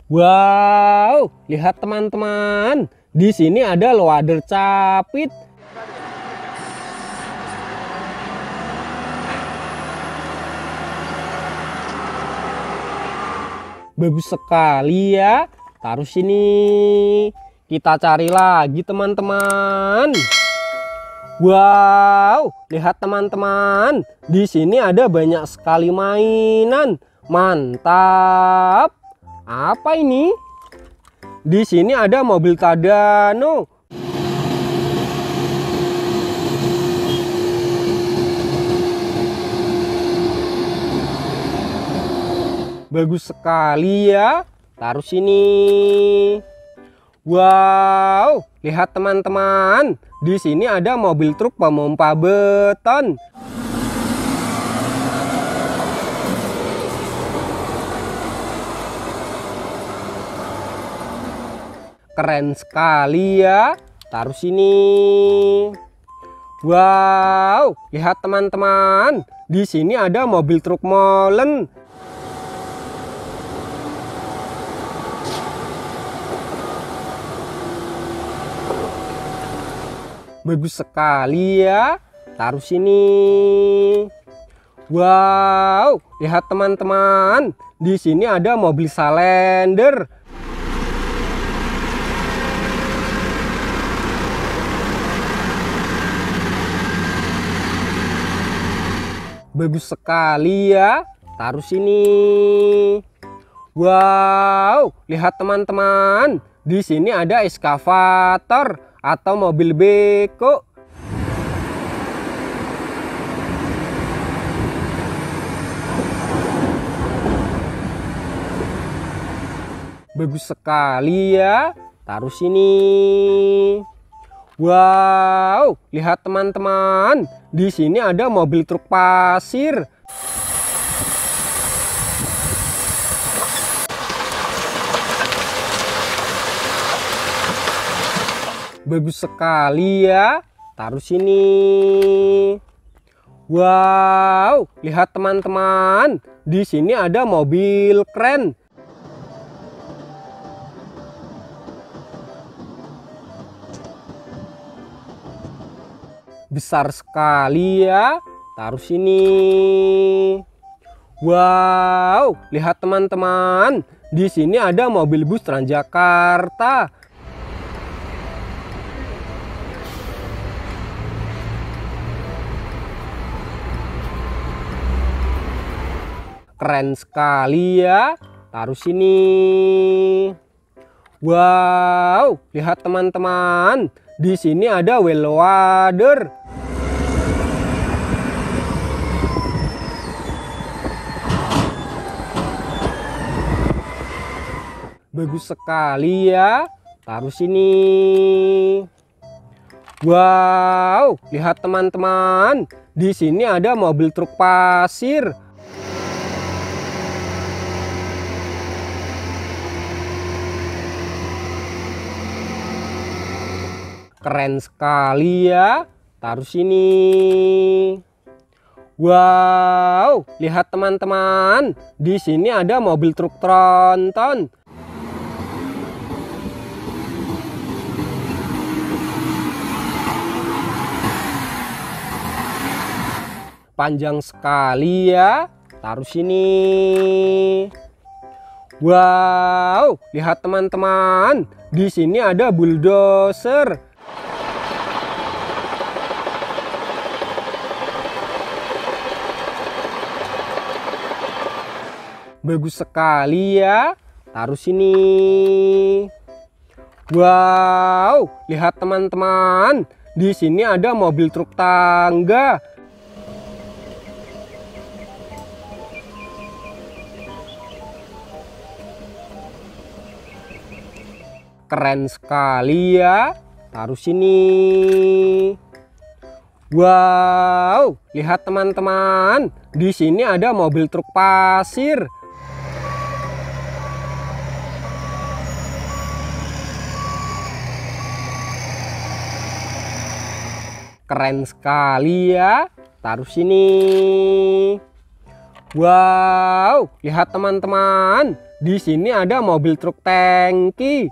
Wow, lihat teman-teman. Di sini ada loader capit. Bagus sekali ya. Taruh sini. Kita cari lagi teman-teman. Wow, lihat teman-teman. Di sini ada banyak sekali mainan. Mantap. Apa ini? Di sini ada mobil Tadano. Bagus sekali ya. Taruh sini. Wow, lihat teman-teman. Di sini ada mobil truk pemompa beton. Keren sekali ya. Taruh sini. Wow, lihat teman-teman. Di sini ada mobil truk molen. Bagus sekali ya. Taruh sini. Wow, lihat teman-teman. Di sini ada mobil Salender. Bagus sekali ya. Taruh sini. Wow, lihat teman-teman. Di sini ada eskavator atau mobil beko. Bagus sekali ya. Taruh sini. Wow, lihat teman-teman. Di sini ada mobil truk pasir. Bagus sekali ya. Taruh sini. Wow, lihat teman-teman. Di sini ada mobil kren. Besar sekali ya. Taruh sini. Wow, lihat teman-teman. Di sini ada mobil bus Transjakarta. Keren sekali ya. Taruh sini. Wow, lihat teman-teman. Di sini ada wheel loader. Bagus sekali ya. Taruh sini. Wow, lihat teman-teman. Di sini ada mobil truk pasir. Keren sekali ya. Taruh sini. Wow, lihat teman-teman. Di sini ada mobil truk tronton. Panjang sekali ya. Taruh sini. Wow, lihat teman-teman. Di sini ada bulldozer. Bagus sekali ya. Taruh sini. Wow, lihat teman-teman. Di sini ada mobil truk tangga. Keren sekali ya. Taruh sini. Wow, lihat teman-teman. Di sini ada mobil truk pasir. Keren sekali ya. Taruh sini. Wow, lihat teman-teman. di sini ada mobil truk tangki.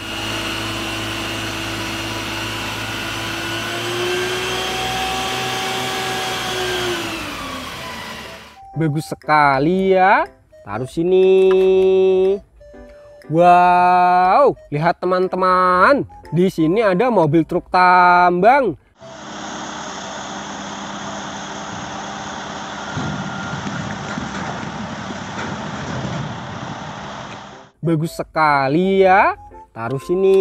Bagus sekali ya. Taruh sini. Wow, lihat teman-teman. Di sini ada mobil truk tambang. Bagus sekali ya. Taruh sini.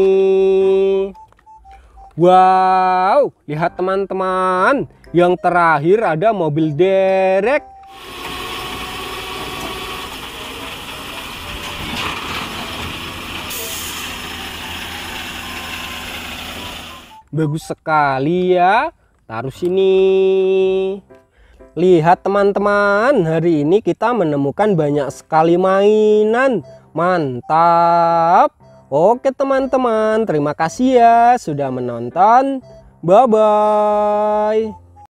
Wow, lihat teman-teman. Yang terakhir ada mobil derek. Bagus sekali ya. Taruh sini. Lihat teman-teman, hari ini kita menemukan banyak sekali mainan. Mantap. Oke teman-teman, terima kasih ya sudah menonton. Bye-bye.